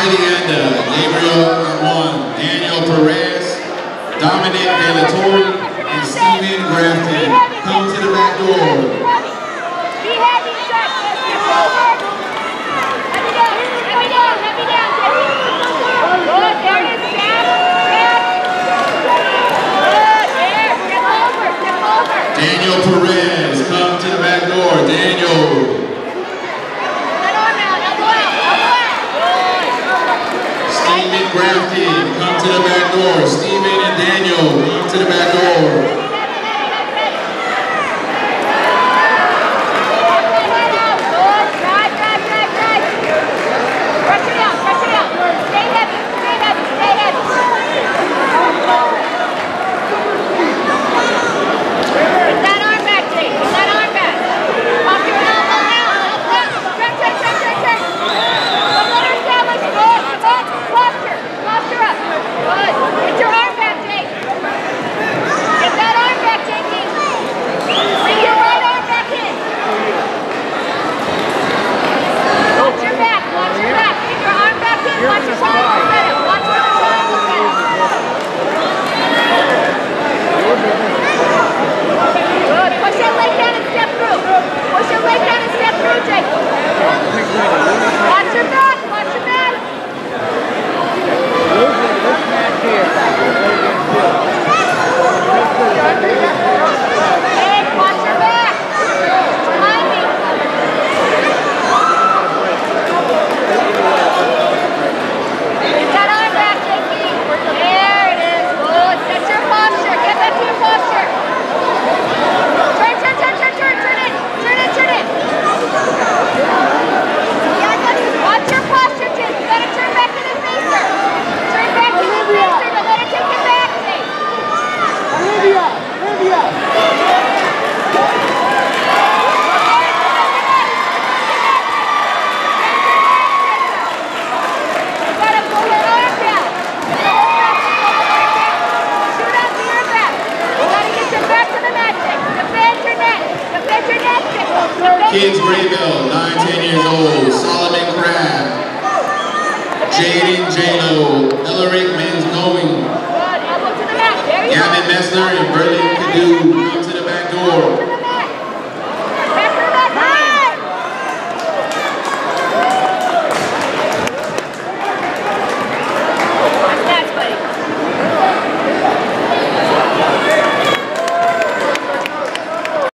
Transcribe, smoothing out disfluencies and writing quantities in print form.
Hacienda, Gabriel Amon, Daniel Perez, Dominic De La Torre, and Steven Grafton. Come to the back door. Be heavy, Chuck. Heavy down, heavy down, heavy down, Jesse. Good, there it is, Sam. Good, there, step over, step over. Daniel Perez, come to the back door. Daniel. Steven Grafton, come to the back door. Steven and Daniel, come to the back door. Kids Grayville, 9-10 years old, Solomon Craft, Jaden J-Lo, Elaric Men's Knowing,